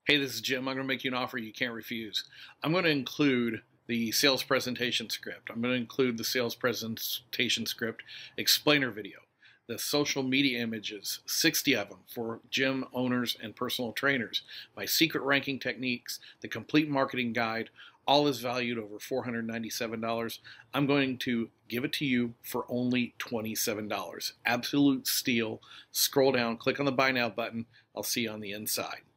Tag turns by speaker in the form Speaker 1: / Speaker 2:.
Speaker 1: Hey, this is Jim. I'm going to make you an offer you can't refuse. I'm going to include the sales presentation script. I'm going to include the sales presentation script explainer video, the social media images, 60 of them for gym owners and personal trainers, my secret ranking techniques, the complete marketing guide. All is valued over $497. I'm going to give it to you for only $27. Absolute steal. Scroll down, click on the Buy Now button. I'll see you on the inside.